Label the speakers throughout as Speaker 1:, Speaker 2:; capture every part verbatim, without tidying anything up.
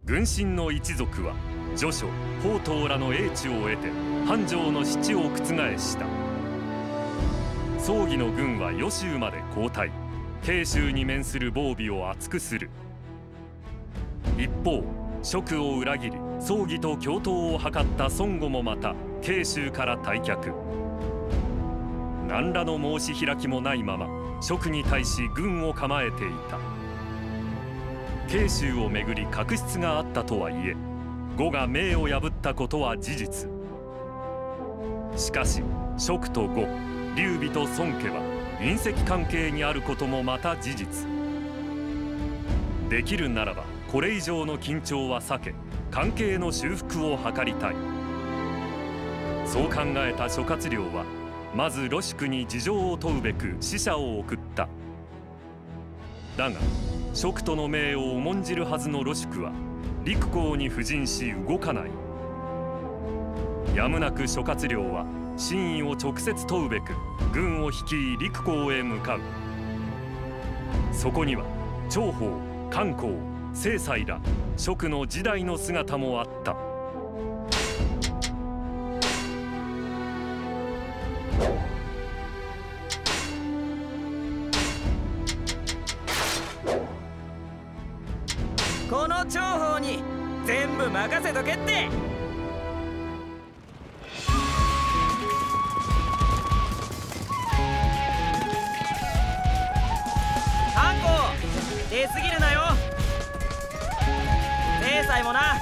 Speaker 1: 軍神の一族は徐書宝刀らの英知を得て繁盛の七を覆した。葬儀の軍は余州まで後退、慶州に面する防備を厚くする。一方蜀を裏切り葬儀と共闘を図った孫悟もまた慶州から退却。何らの申し開きもないまま蜀に対し軍を構えていた。慶州をめぐり確執があったとはいえ、呉が命を破ったことは事実。しかし蜀と呉、劉備と孫家は姻戚関係にあることもまた事実。できるならばこれ以上の緊張は避け、関係の修復を図りたい。そう考えた諸葛亮はまず呂宿に事情を問うべく使者を送った。だが蜀との命を重んじるはずの呂宿は陸港に布陣し動かない。やむなく諸葛亮は真意を直接問うべく軍を率い陸港へ向かう。そこには長宝、漢光、正妻ら蜀の時代の姿もあった。
Speaker 2: この長宝に全部任せとけって。ハンコ出過ぎるなよ。正妻もな。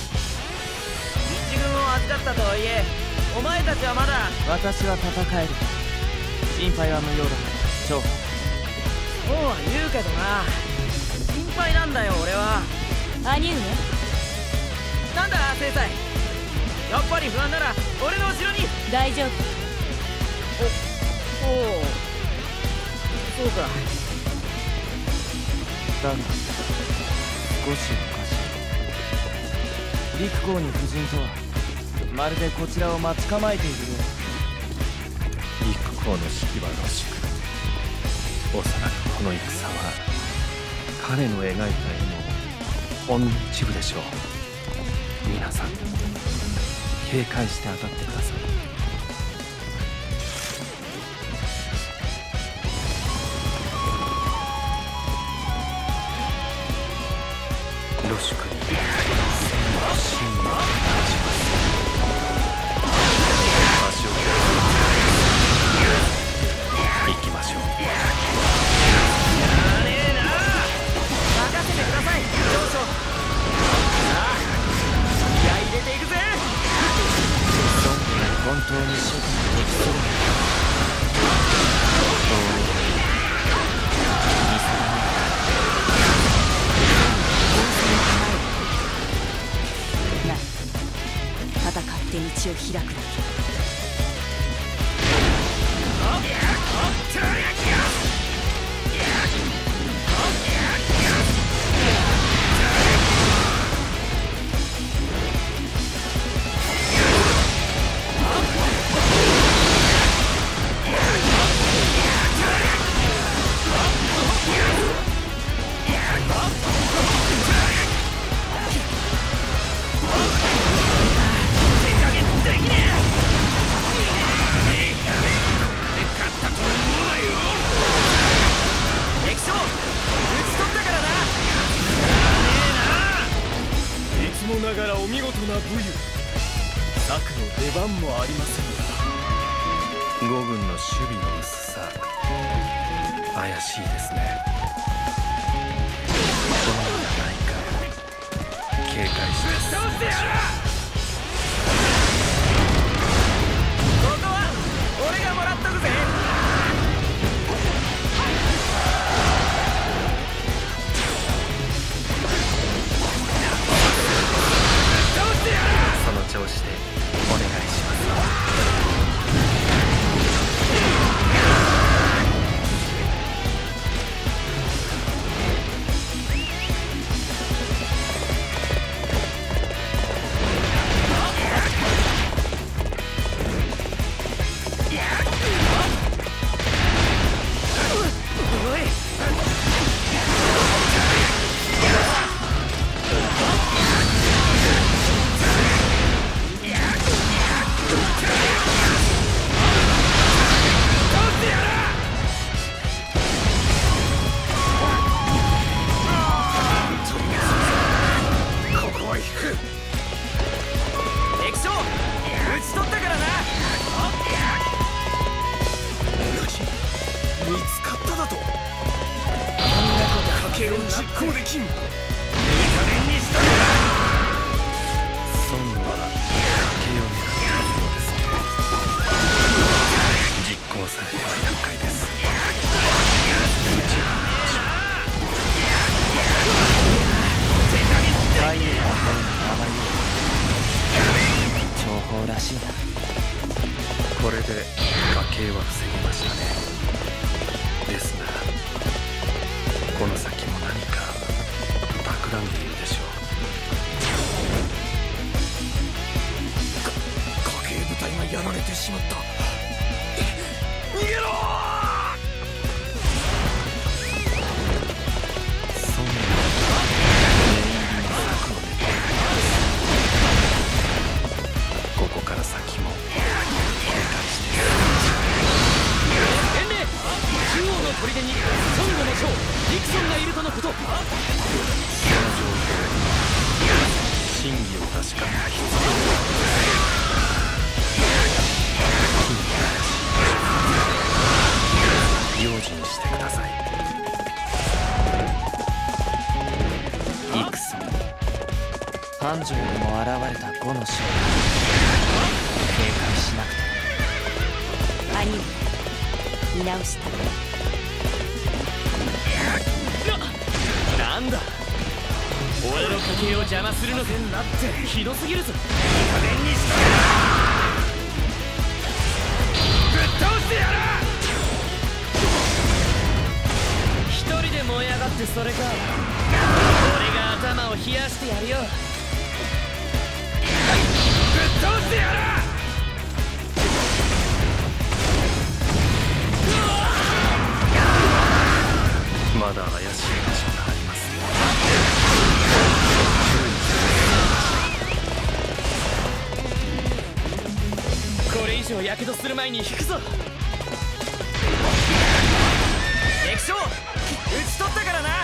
Speaker 2: 一軍を預かったとはいえお前たちはまだ。
Speaker 3: 私は戦える。心配は無用だ。長宝。
Speaker 2: そうは言うけどな、心配なんだよ俺は。
Speaker 4: 兄上、
Speaker 2: なんだ正妻、やっぱり不安なら俺の後ろに。
Speaker 4: 大丈夫。
Speaker 2: おおう、そうか。
Speaker 3: だが少しおかしい。陸港に布陣とはまるでこちらを待ち構えているよう。
Speaker 5: 陸港の指揮は呂宿。おそらくこの戦は彼の描いた絵のほんの一部でしょう。皆さん警戒して当たってください。呂宿に真意をお願いします。足を行きましょう。
Speaker 2: やねえな、任せてください上将。さあ気合い入れていくぜ。
Speaker 3: 本当に蜀に適するのか。
Speaker 4: な、戦って道を開くだけ。
Speaker 6: ながらお見事な武勇。策の出番もありませんが。
Speaker 5: 呉軍の守備の薄さ、怪しいですね。このようなないか警戒して進みましょう。
Speaker 2: ここは俺がもらっとくぜ。
Speaker 5: その調子でお願いします。
Speaker 6: けを実行できん。
Speaker 5: 孫悟は家計を狙っているようですね。実行されては厄介です。うちは
Speaker 3: 太陽の声のあまり情報らしいな。
Speaker 5: これで家計は防ぎましたね。ですがこの先も何か企んでいるでしょう。
Speaker 6: か家計部隊がやられてしまった。逃げろ
Speaker 5: そんな念入りの策を練っているようです。ここから先も警戒している。
Speaker 2: 伝令、中央の砦に孫悟の将ディクソンがいるとのこと。
Speaker 5: その状況に真偽を確かめる必要が用心してください。
Speaker 3: ディクソン、繁盛にも現れた呉の将、警戒しなくて。
Speaker 4: 兄を見直した。
Speaker 2: な、なんだ俺の家計を邪魔するのかなってひどすぎるぞ。加減にしろ。ぶっ倒してやる。一人で燃え上がってそれか。俺が頭を冷やしてやるよ。ぶっ倒してやる。
Speaker 5: まだ怪しい場所がありますよ。
Speaker 2: これ以上やけどする前に引くぞ。敵将討ち取ったからな。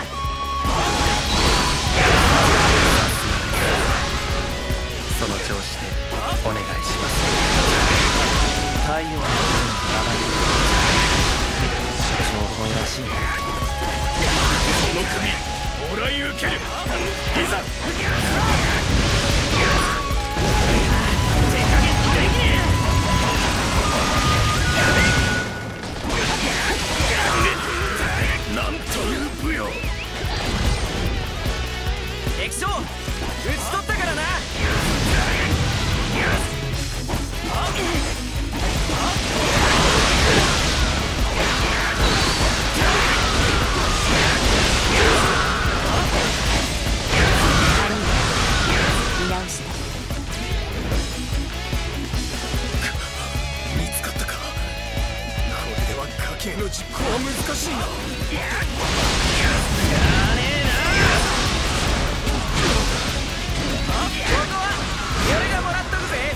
Speaker 5: その調子でお願いします。
Speaker 3: 太陽の声のあまり情報らしいな。
Speaker 6: この首もらい受ける。いざなんという武勇。
Speaker 2: 敵将討ち取ったからな。
Speaker 4: 見直した。
Speaker 6: 見つかったか。これでは家計の実行は難しいな。
Speaker 2: やねえな。ここは俺がもらっとくぜ。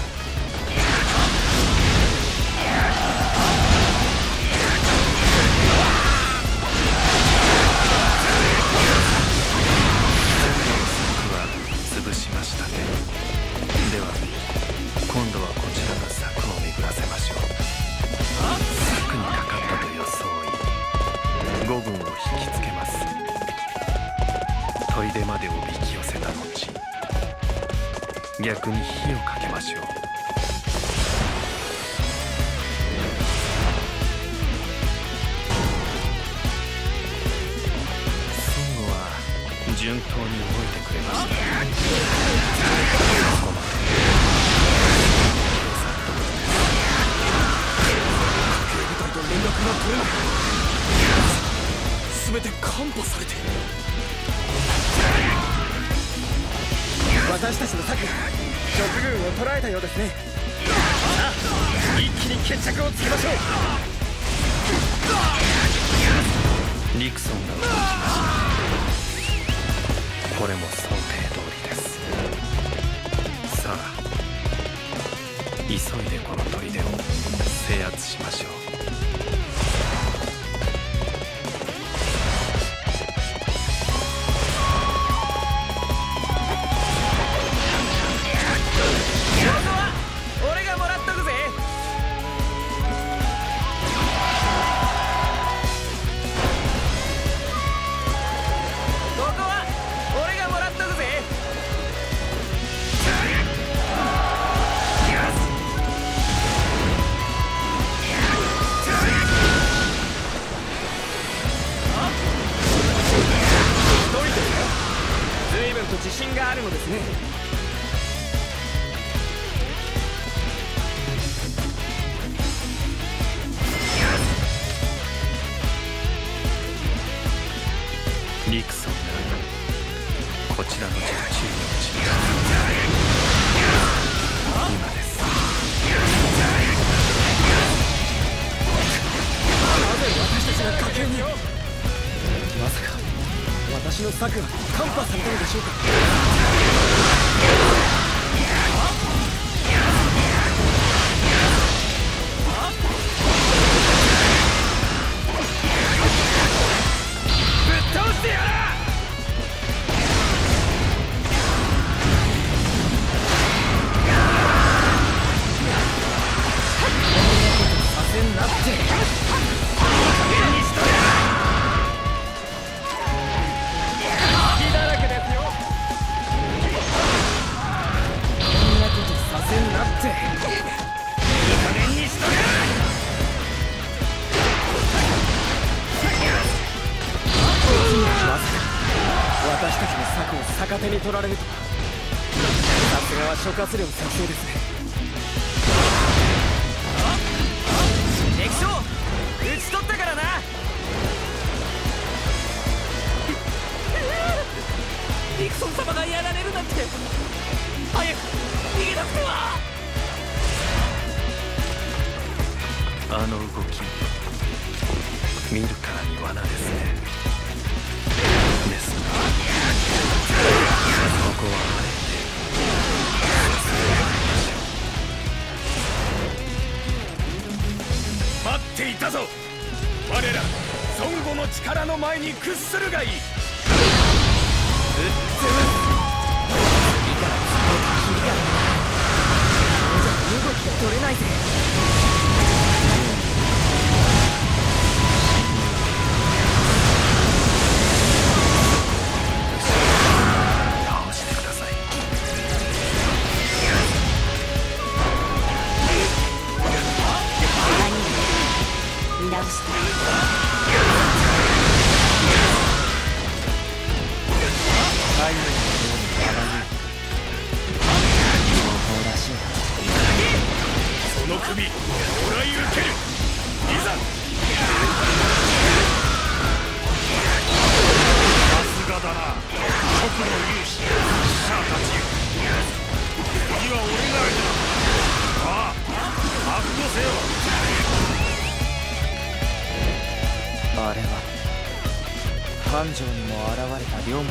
Speaker 5: 策は潰しましたね。では今度はこちらが策を巡らせましょう。策にかかったと装い五軍を引きつけます。砦までおびき寄せた後逆に火をかけましょう。孫悟は順当に動いてくれました。ここまで
Speaker 6: 家計部隊と連絡が取れない。全て看破されている。
Speaker 2: 私たちの策、食軍を捕らえたようですね。さあ一気に決着をつけましょう。
Speaker 5: リクソンが動きました。これも想定通りです。さあ急いでこの砦を制圧しましょう。
Speaker 2: 俺がもらっとくぜ。 と自信があるのですね。
Speaker 5: リクソンがこちらの術中のうちに今です。
Speaker 2: なぜ私たちが家計に。まさか私の策がカンパされたのでしょうか。ぶっ倒してやら。させんなって。私たちの策を逆手に取られるとは。さすがは諸葛亮先生ですね。敵将討ち取ったからな。リクソン様がやられるなんて。早く逃げなくては。
Speaker 5: あの動き見るからに罠ですね。ですがここはあえて
Speaker 6: 待っていたぞ。我ら孫悟の力の前に屈するがいい。うっ
Speaker 2: 次から次へと切りがある。これじゃ身動きが取れないぜ。
Speaker 4: 見直して。
Speaker 3: 太陽のように荒い情報らしいな。
Speaker 6: その首もらい受ける。いざ。
Speaker 1: さすがだな僕の勇士シャアたちよ。次は俺が相手だ。ああ覚悟せよ。
Speaker 3: あれは繁盛にも現れた龍門。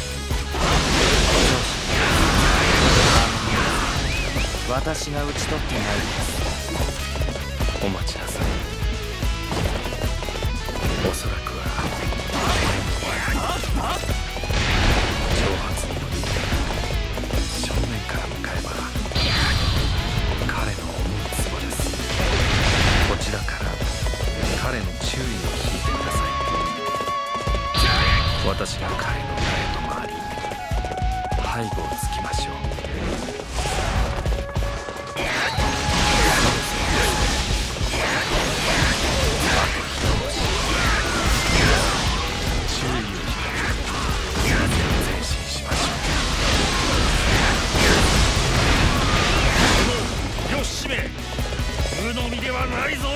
Speaker 3: 私が討ち取ってまいります。
Speaker 5: お待ちなさい。おそらくは挑発により正面から向かえば彼の思うツボです。こちらから彼の注意を引いてください。私が彼の前へと回り背後をつきましょう。注意を引いて前進しましょう。
Speaker 1: よしめ無の身ではないぞ。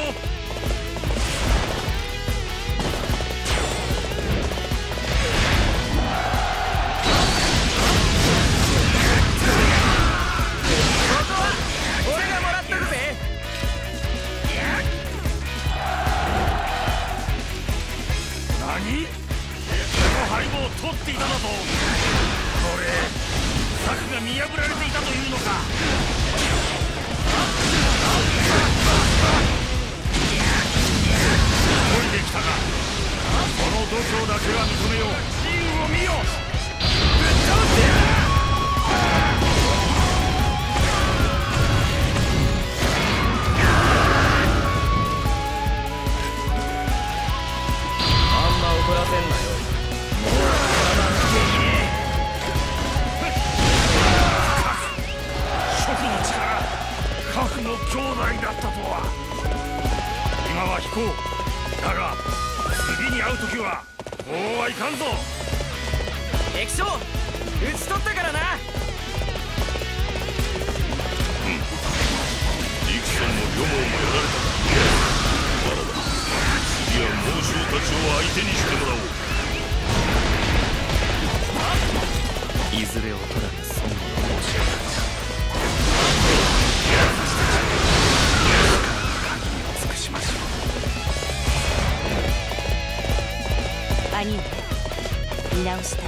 Speaker 1: 取っていただと。これ策が見破られていたというのか。降りてきたか。この度胸だけは認めよう。真を見よ。ぶっ倒してやる。
Speaker 2: あんま怒らせんなよ。
Speaker 1: 核の兄弟だったとは。今は引こう。だが次に会う時はこうはいかんぞ。
Speaker 2: 敵将討ち取ったからな。
Speaker 7: リクソンもリョモンもやられた。まだだ。次は猛将たちを相手にしてもらおう。
Speaker 5: いずれ劣らぬ孫悟の猛将たち、私たちは力の限りを尽くしましょう。
Speaker 4: 兄上、見直した。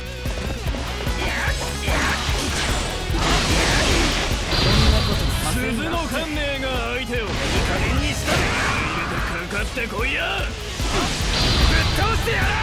Speaker 6: 鈴の観念が相手をいい加減にしたれ。かかってこいや。ぶっ倒してやら。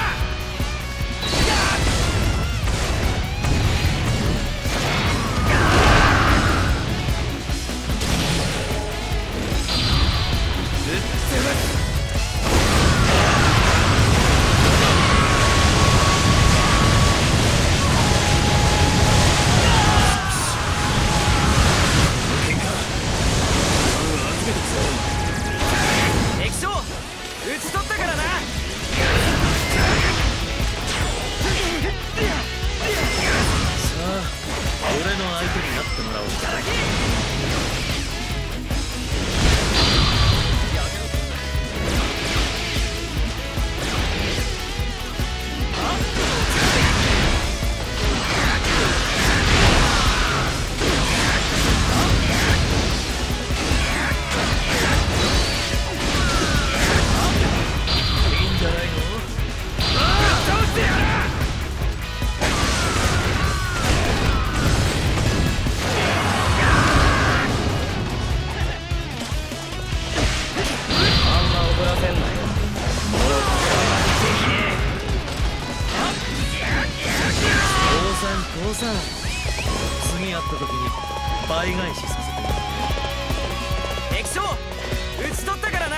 Speaker 6: 次会った時に倍返しさせてもらう。
Speaker 2: 敵将討ち取ったからな。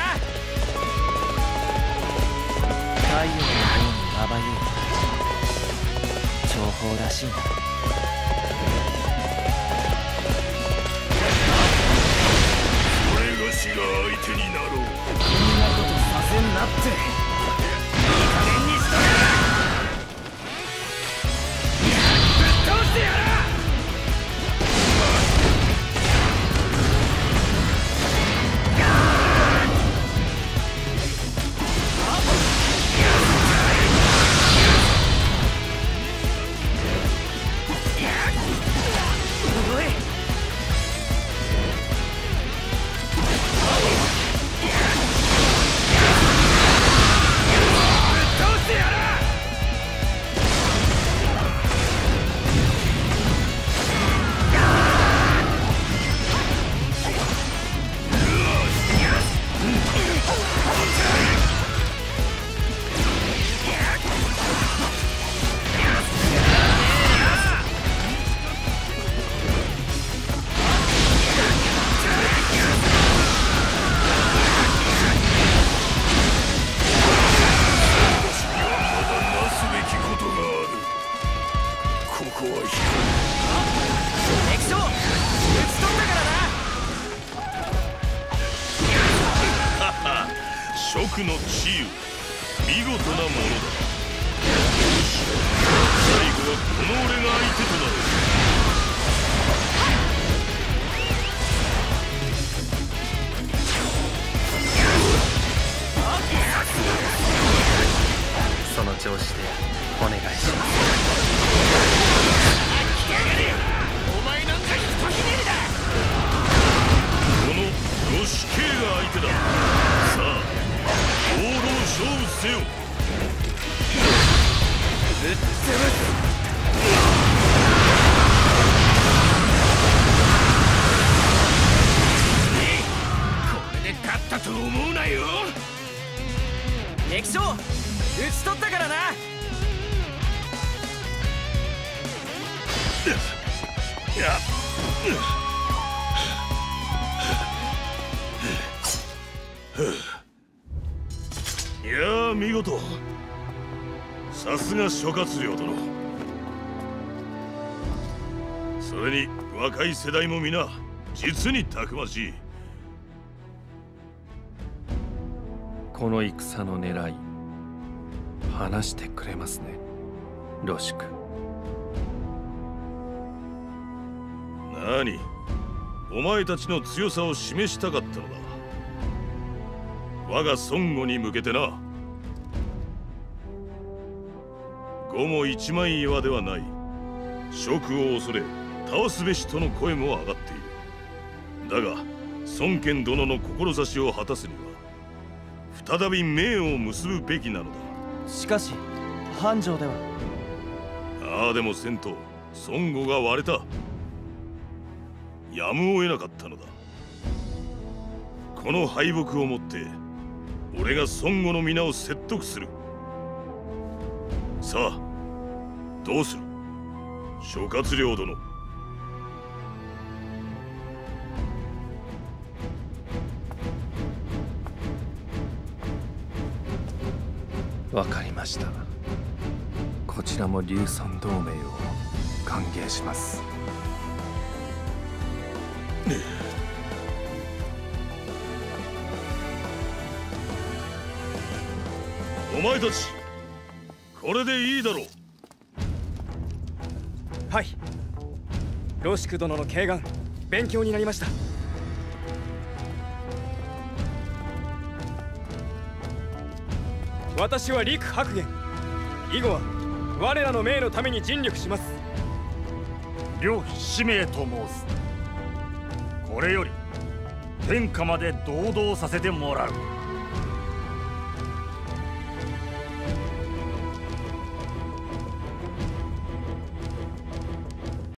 Speaker 3: 太陽のようにまばゆい情報らしいな。
Speaker 7: 俺がしが相手になろう。
Speaker 3: こんなことさせんなって。
Speaker 2: いい加減にしたれ。ぶっ倒してやら。
Speaker 7: 蜀の治癒、見事なものだ。最後はこの俺が相手となる。
Speaker 5: その調子でお願いします。
Speaker 2: お前なんかひとひねりだ。
Speaker 7: このロシケイが相手だ。さあ放浪勝負せよ。
Speaker 2: ぶっ潰す。これで勝ったと思うなよ。敵将討ち取ったからな。
Speaker 7: いやあ見事。さすが諸葛亮殿。それに若い世代も皆実にたくましい。
Speaker 5: この戦の狙い話してくれますね、ロシク。
Speaker 7: 何、お前たちの強さを示したかったのだ。我が孫悟に向けてな。呉も一枚岩ではない。蜀を恐れ倒すべしとの声も上がっている。だが孫権殿の志を果たすには再び盟を結ぶべきなのだ。
Speaker 3: しかし繁盛では。
Speaker 7: ああでもせんと孫悟が割れた。やむを得なかったのだ。この敗北をもって俺が孫悟の皆を説得する。さあどうする諸葛亮殿。
Speaker 5: わかりました。こちらも劉孫同盟を歓迎します。
Speaker 7: お前たちこれでいいだろう。
Speaker 2: はい。ロシク殿の慶願勉強になりました。私は陸白玄。以後は我らの命のために尽力します。
Speaker 6: 両使命と申す。これより天下まで堂々させてもらう。